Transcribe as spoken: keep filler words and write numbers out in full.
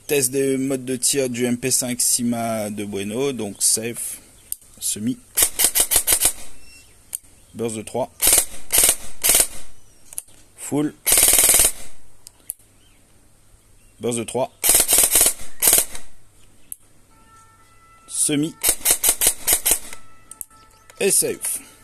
Test des modes de tir du M P cinq Sima de Bueno, donc safe, semi, burst de trois, full, burst de trois, semi et safe.